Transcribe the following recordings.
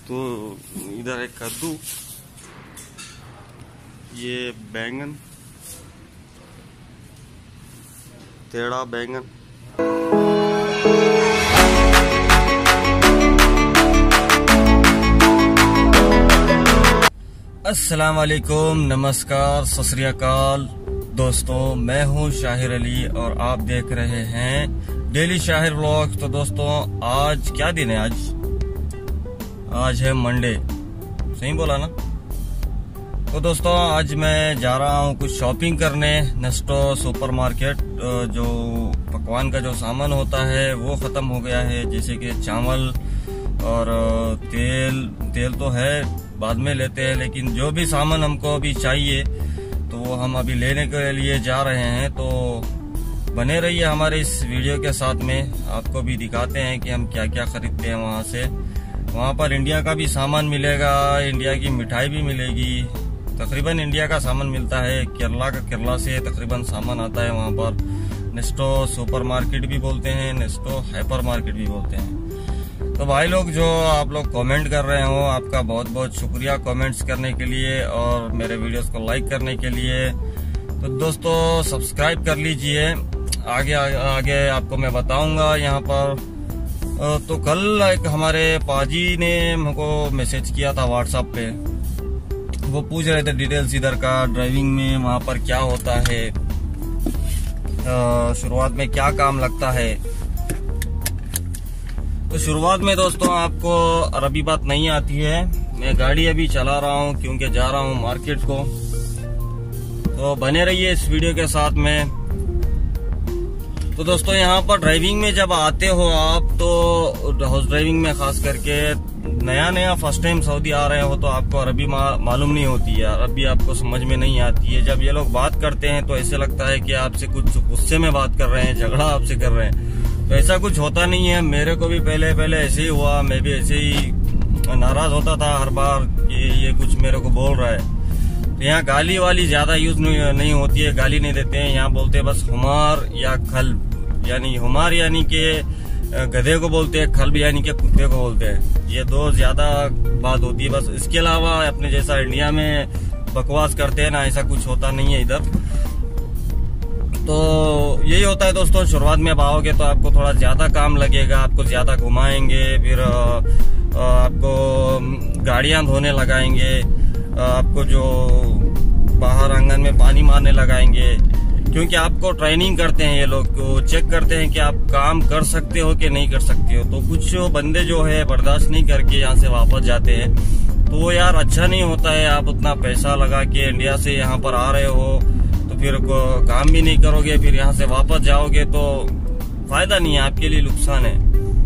तो इधर है कद्दू, ये बैंगन, टेढ़ा बैंगन। अस्सलाम वालेकुम, नमस्कार, सत श्री अकाल दोस्तों, मैं हूं शाहिर अली और आप देख रहे हैं डेली शाहिर व्लॉग। तो दोस्तों आज क्या दिन है? आज है मंडे, सही बोला ना? तो दोस्तों आज मैं जा रहा हूं कुछ शॉपिंग करने नेस्टो सुपरमार्केट। जो पकवान का जो सामान होता है वो खत्म हो गया है, जैसे कि चावल और तेल तो है, बाद में लेते हैं, लेकिन जो भी सामान हमको अभी चाहिए तो वो हम अभी लेने के लिए जा रहे हैं। तो बने रहिए हमारे इस वीडियो के साथ में, आपको भी दिखाते हैं कि हम क्या क्या खरीदते हैं वहाँ से। वहाँ पर इंडिया का भी सामान मिलेगा, इंडिया की मिठाई भी मिलेगी, तकरीबन इंडिया का सामान मिलता है। केरला से तकरीबन सामान आता है वहाँ पर। नेस्टो सुपरमार्केट भी बोलते हैं, नेस्टो हाइपर मार्केट भी बोलते हैं। तो भाई लोग जो आप लोग कमेंट कर रहे हो, आपका बहुत बहुत शुक्रिया कमेंट्स करने के लिए और मेरे वीडियोस को लाइक करने के लिए। तो दोस्तों सब्सक्राइब कर लीजिए, आगे आपको मैं बताऊंगा यहाँ पर। तो कल एक हमारे पाजी ने हमको मैसेज किया था व्हाट्सएप पे, वो पूछ रहे थे डिटेल्स इधर का, ड्राइविंग में वहाँ पर क्या होता है, शुरुआत में क्या काम लगता है। तो शुरुआत में दोस्तों आपको अरबी बात नहीं आती है, मैं गाड़ी अभी चला रहा हूँ क्योंकि जा रहा हूँ मार्केट को। तो बने रहिए इस वीडियो के साथ में। तो दोस्तों यहाँ पर ड्राइविंग में जब आते हो आप, तो हाउस ड्राइविंग में खास करके नया फर्स्ट टाइम सऊदी आ रहे हो तो आपको अरबी मालूम नहीं होती है, अरबी आपको समझ में नहीं आती है। जब ये लोग बात करते हैं तो ऐसे लगता है कि आपसे कुछ गुस्से में बात कर रहे हैं, झगड़ा आपसे कर रहे हैं। तो ऐसा कुछ होता नहीं है, मेरे को भी पहले ऐसे ही हुआ, मैं भी ऐसे ही नाराज होता था हर बार कि ये कुछ मेरे को बोल रहा है। तो यहाँ गाली वाली ज्यादा यूज नहीं होती है, गाली नहीं देते हैं, यहाँ बोलते हैं बस हुमार या खल्ब। यानी हुमार यानी कि गधे को बोलते हैं, खल्ब यानी कि कुत्ते को बोलते हैं। ये दो ज्यादा बात होती है बस, इसके अलावा अपने जैसा इंडिया में बकवास करते हैं ना, ऐसा कुछ होता नहीं है इधर। तो यही होता है दोस्तों, शुरुआत में आओगे तो आपको थोड़ा ज्यादा काम लगेगा, आपको ज्यादा घुमाएंगे, फिर आपको गाड़ियां धोने लगाएंगे, आपको जो बाहर आंगन में पानी मारने लगाएंगे, क्योंकि आपको ट्रेनिंग करते हैं ये लोग, को चेक करते हैं कि आप काम कर सकते हो कि नहीं कर सकते हो। तो कुछ बंदे जो है बर्दाश्त नहीं करके यहाँ से वापस जाते हैं, तो वो यार अच्छा नहीं होता है। आप उतना पैसा लगा के इंडिया से यहाँ पर आ रहे हो तो फिर काम भी नहीं करोगे, फिर यहाँ से वापस जाओगे तो फायदा नहीं है, आपके लिए नुकसान है।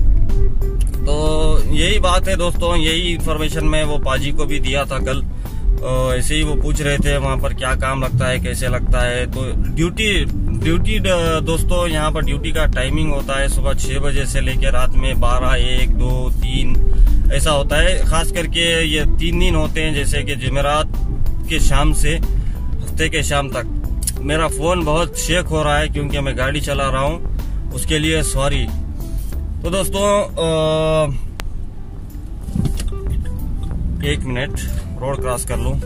तो यही बात है दोस्तों, यही इन्फॉर्मेशन मैं वो पाजी को भी दिया था कल। ऐसे ही वो पूछ रहे थे वहाँ पर क्या काम लगता है, कैसे लगता है। तो ड्यूटी दोस्तों यहाँ पर ड्यूटी का टाइमिंग होता है सुबह 6 बजे से लेकर रात में 12, 1, 2, 3 ऐसा होता है। खास करके ये 3 दिन होते हैं, जैसे कि जुमेरात के शाम से हफ्ते के शाम तक। मेरा फोन बहुत शेक हो रहा है क्योंकि मैं गाड़ी चला रहा हूँ, उसके लिए सॉरी। तो दोस्तों 1 मिनट रोड क्रॉस कर लूं।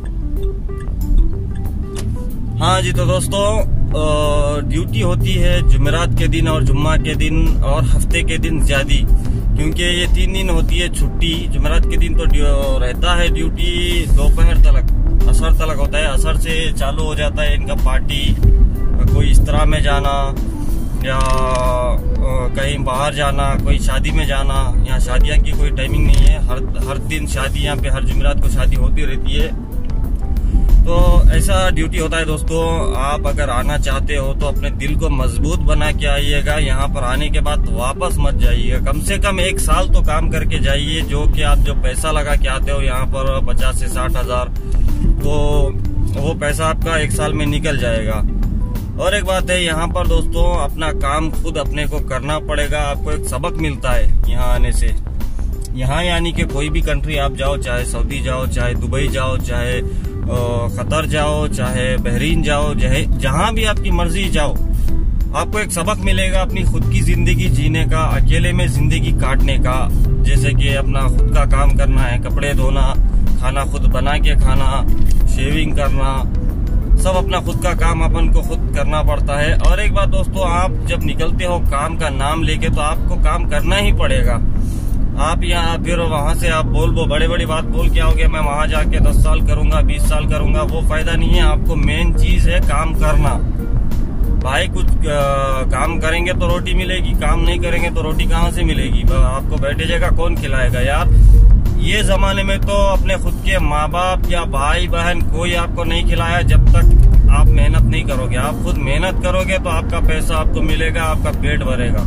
हाँ जी, तो दोस्तों ड्यूटी होती है जुमेरात के दिन और जुम्मा के दिन और हफ्ते के दिन ज्यादा, क्योंकि ये 3 दिन होती है छुट्टी। जुमेरात के दिन तो रहता है ड्यूटी दोपहर तक, असर तक होता है। असर से चालू हो जाता है इनका पार्टी, कोई इस तरह में जाना या कहीं बाहर जाना, कोई शादी में जाना। यहाँ शादियाँ की कोई टाइमिंग नहीं है, हर दिन शादी, यहाँ पे हर जुमेरात को शादी होती रहती है। तो ऐसा ड्यूटी होता है दोस्तों। आप अगर आना चाहते हो तो अपने दिल को मजबूत बना के आइएगा, यहाँ पर आने के बाद वापस मत जाइएगा। कम से कम 1 साल तो काम करके जाइए, जो कि आप जो पैसा लगा के आते हो यहाँ पर 50 से 60 हजार, तो वो पैसा आपका 1 साल में निकल जाएगा। और एक बात है, यहाँ पर दोस्तों अपना काम खुद अपने को करना पड़ेगा। आपको एक सबक मिलता है यहाँ आने से। यहाँ यानी कि कोई भी कंट्री आप जाओ, चाहे सऊदी जाओ, चाहे दुबई जाओ, चाहे कतर जाओ, चाहे बहरीन जाओ, चाहे जहाँ भी आपकी मर्जी जाओ, आपको एक सबक मिलेगा अपनी खुद की जिंदगी जीने का, अकेले में जिंदगी काटने का। जैसे कि अपना खुद का काम करना है, कपड़े धोना, खाना खुद बना के खाना, शेविंग करना, सब अपना खुद का काम अपन को खुद करना पड़ता है। और एक बात दोस्तों, आप जब निकलते हो काम का नाम लेके तो आपको काम करना ही पड़ेगा। आप यहाँ फिर वहां से आप बड़ी बड़ी बात बोल के आओगे मैं वहां जाके 10 साल करूंगा, 20 साल करूंगा, वो फायदा नहीं है। आपको मेन चीज है काम करना भाई। कुछ काम करेंगे तो रोटी मिलेगी, काम नहीं करेंगे तो रोटी कहाँ से मिलेगी? आपको बैठे जगह कौन खिलाएगा यार? ये जमाने में तो अपने खुद के माँ बाप या भाई बहन कोई आपको नहीं खिलाया जब तक आप मेहनत नहीं करोगे। आप खुद मेहनत करोगे तो आपका पैसा आपको मिलेगा, आपका पेट भरेगा।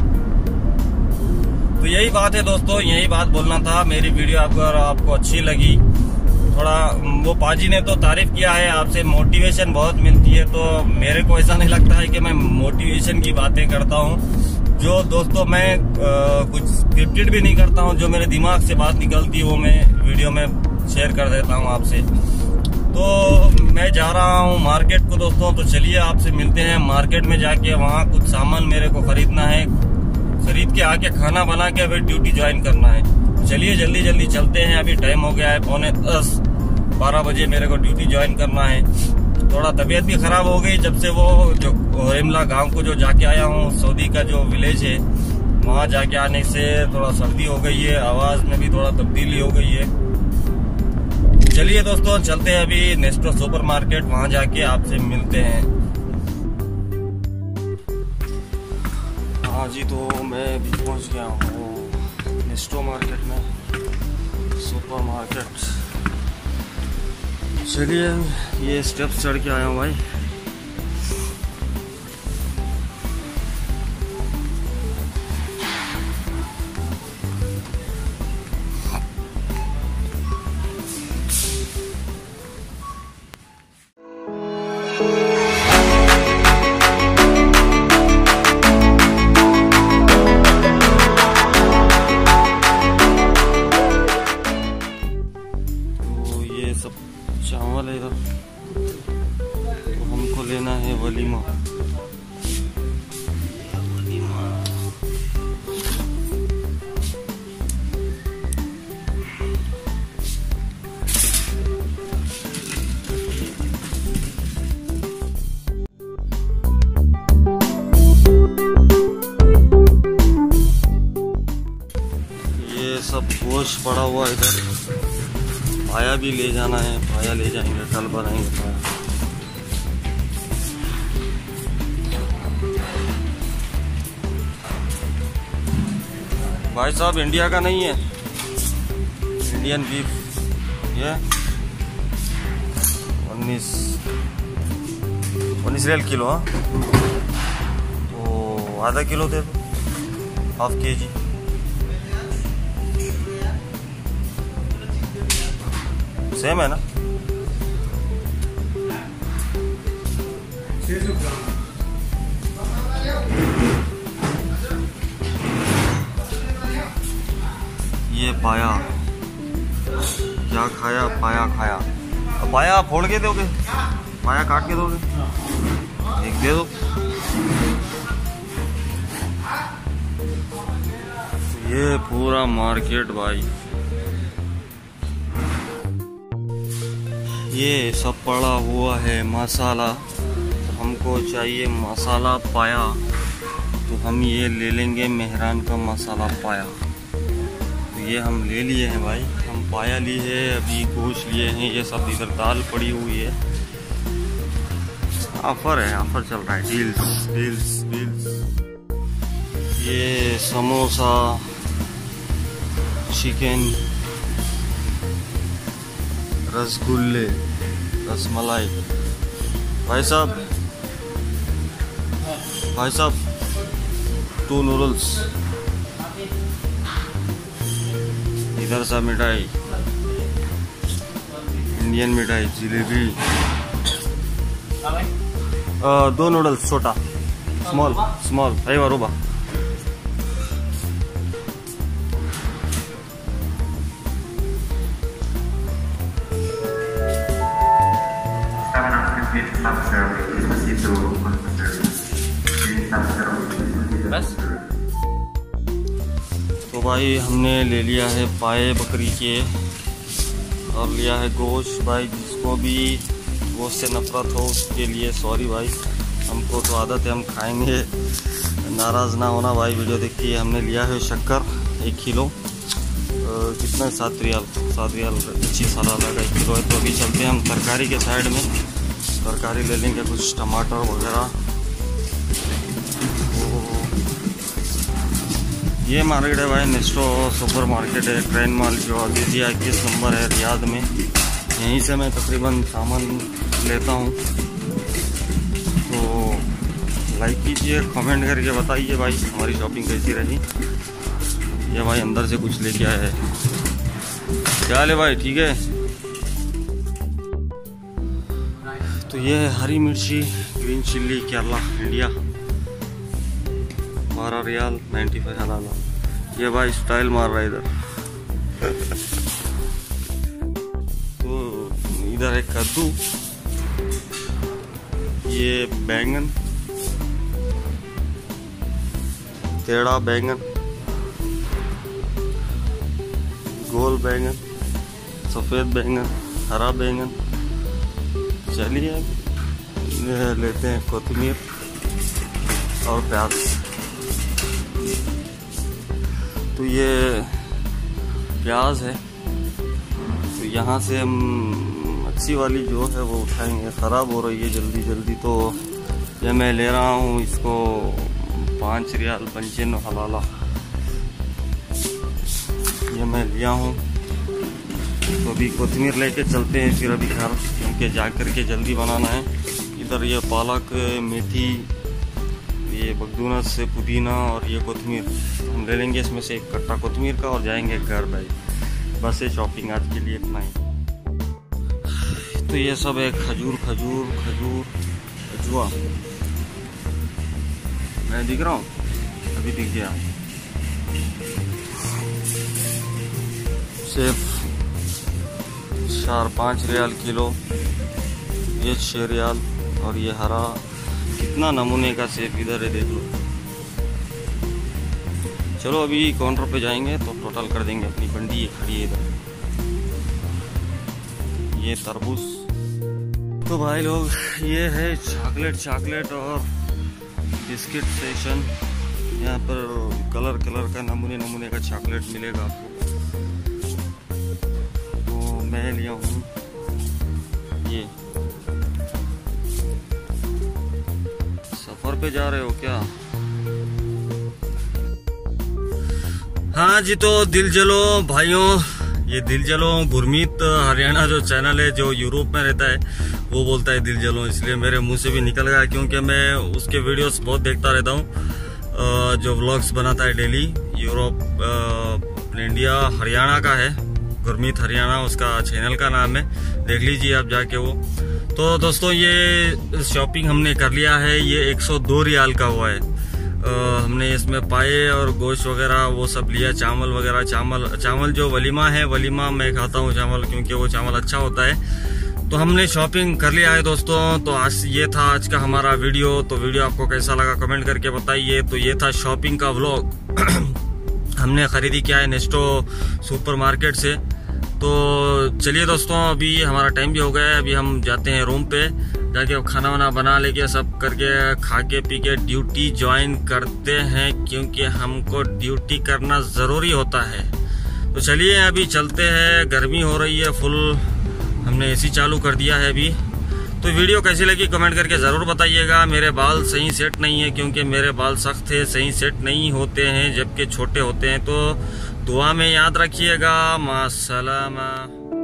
तो यही बात है दोस्तों, यही बात बोलना था। मेरी वीडियो आपको अच्छी लगी, थोड़ा वो पाजी ने तो तारीफ किया है, आपसे मोटिवेशन बहुत मिलती है। तो मेरे को ऐसा नहीं लगता है कि मैं मोटिवेशन की बातें करता हूँ। जो दोस्तों मैं कुछ स्क्रिप्टेड भी नहीं करता हूँ, जो मेरे दिमाग से बात निकलती है वो मैं वीडियो में शेयर कर देता हूँ आपसे। तो मैं जा रहा हूँ मार्केट को दोस्तों, तो चलिए आपसे मिलते हैं मार्केट में जाके। वहाँ कुछ सामान मेरे को खरीदना है, खरीद के आके खाना बना के फिर ड्यूटी ज्वाइन करना है। चलिए जल्दी जल्दी चलते हैं। अभी टाइम हो गया है 9:45 बजे मेरे को ड्यूटी ज्वाइन करना है। थोड़ा तबीयत भी खराब हो गई जब से वो जो होरिमला गांव को जो जाके आया हूँ, सऊदी का जो विलेज है, वहाँ जाके आने से थोड़ा सर्दी हो गई है, आवाज में भी थोड़ा तब्दीली हो गई है। चलिए दोस्तों चलते हैं अभी नेस्टो सुपर मार्केट, वहाँ जाके आपसे मिलते हैं। हाँ जी, तो मैं भी पहुँच गया हूँ नेस्टो मार्केट में, सुपर मार्केट। चलिए ये स्टेप्स चढ़ के आया हूँ भाई। चावल है इधर, तो हमको लेना है वलीमा। ये सब गोश्त पड़ा हुआ इधर, पाया भी ले जाना है, पाया ले जाएंगे, कल बनाएंगे पाया। भाई साहब इंडिया का नहीं है, इंडियन बीफ। ये 19 रियल किलो। हाँ तो आधा किलो दे दो, ½ kg। सेम है ना? 600 ग्राम। ये पाया क्या खाया? पाया खाया। पाया फोड़ के दोगे? पाया काट के दोगे? एक दे दो। ये पूरा मार्केट भाई, ये सब पड़ा हुआ है मसाला। तो हमको चाहिए मसाला पाया, तो हम ये ले लेंगे मेहरान का मसाला पाया। तो ये हम ले लिए हैं भाई, हम पाया लिए है, अभी गोश्त लिए हैं, ये सब इधर दाल पड़ी हुई है। ऑफर है, ऑफर चल रहा है, डील्स डील्स डील्स। ये समोसा, चिकन, रसगुल्ले, रसमलाई। भाई साहब 2 नूडल्स। इधर सा मिठाई, इंडियन मिठाई, जिलेबी। 2 नूडल्स छोटा, स्मॉल। अरे रूबा। बस तो भाई हमने ले लिया है पाए बकरी के और लिया है गोश्त। भाई जिसको भी गोश्त से नफरत हो उसके लिए सॉरी भाई, हमको तो आदत है, हम खाएंगे, नाराज़ ना होना भाई वीडियो देख के। हमने लिया है शक्कर 1 किलो, कितना 7 रियाल 25 हलाला का 1 किलो है। तो अभी चलते हैं हम तरकारी के साइड में, तरकारी ले लेंगे, कुछ टमाटर वगैरह। ये मार्केट है भाई नेस्टो सुपर मार्केट है, ट्रेन माल जो अजीज़ी 21 नंबर है रियाद में। यहीं से मैं तकरीबन सामान लेता हूँ। तो लाइक कीजिए, कमेंट करके बताइए भाई हमारी शॉपिंग कैसी रही। ये भाई अंदर से कुछ लेके आया है, क्या ले भाई, ठीक है। तो ये है हरी मिर्ची ग्रीन चिल्ली केरला इंडिया, 12 रियाल 95 हलाला। ये भाई स्टाइल मार रहा है इधर। तो इधर है कद्दू, ये बैंगन, टेढ़ा बैंगन, गोल बैंगन, सफ़ेद बैंगन, हरा बैंगन। चलिए लेते हैं कोथिमीर और प्याज। तो ये प्याज है, तो यहाँ से हम अच्छी वाली जो है वो उठाएंगे, ख़राब हो रही है जल्दी जल्दी। तो ये मैं ले रहा हूँ इसको 5 रियाल 95 हलाला, ये मैं लिया हूँ। तो अभी कोथिमीर लेके चलते हैं फिर अभी घर, क्योंकि जा कर के जल्दी बनाना है। इधर ये पालक, मेथी, ये बगदूनस से पुदीना और ये कोथिमीर हम ले लेंगे, इसमें से 1 कट्टा कोथिमीर का, और जाएंगे घर भाई। बस ये शॉपिंग आज के लिए इतना ही। तो ये सब है खजूर अजवा, मैं दिख रहा हूँ, अभी दिख गया। सिर्फ 4-5 रियाल किलो, ये 6 रियाल। और ये हरा, कितना नमूने का सेब इधर है, देख लो। चलो अभी काउंटर पे जाएंगे तो टोटल कर देंगे अपनी बंडी। ये खड़ी है इधर, ये तरबूज। तो भाई लोग ये है चॉकलेट और बिस्किट सेक्शन। यहाँ पर कलर का नमूने का चॉकलेट मिलेगा आपको। तो मैं लिया हूँ ये। सफर पे जा रहे हो क्या? हाँ जी, तो दिल जलो भाइयों, ये दिल जलो गुरमीत हरियाणा जो चैनल है जो यूरोप में रहता है, वो बोलता है दिल जलो, इसलिए मेरे मुंह से भी निकल गया, क्योंकि मैं उसके वीडियोस बहुत देखता रहता हूँ, जो व्लॉग्स बनाता है डेली। यूरोप अपने इंडिया हरियाणा का है, गुरमीत हरियाणा उसका चैनल का नाम है, देख लीजिए आप जाके वो। तो दोस्तों ये शॉपिंग हमने कर लिया है, ये 102 रियाल का हुआ है। हमने इसमें पाए और गोश्त वगैरह वो सब लिया, चावल वगैरह। चावल जो वलीमा है, वलीमा मैं खाता हूँ चावल, क्योंकि वो चावल अच्छा होता है। तो हमने शॉपिंग कर लिया है दोस्तों। तो आज ये था आज का हमारा वीडियो। तो वीडियो आपको कैसा लगा कमेंट करके बताइए। तो ये था शॉपिंग का व्लॉग। हमने खरीदी किया है नेस्टो सुपर मार्केट से। तो चलिए दोस्तों, अभी हमारा टाइम भी हो गया है, अभी हम जाते हैं रूम पे, जाके खाना वाना बना लेके सब करके खा के पी के ड्यूटी ज्वाइन करते हैं, क्योंकि हमको ड्यूटी करना ज़रूरी होता है। तो चलिए अभी चलते हैं, गर्मी हो रही है फुल, हमने एसी चालू कर दिया है अभी। तो वीडियो कैसी लगी कमेंट करके ज़रूर बताइएगा। मेरे बाल सही सेट नहीं है, क्योंकि मेरे बाल सख्त है, सही सेट नहीं होते हैं जबकि छोटे होते हैं। तो दुआ में याद रखिएगा। मासलामा।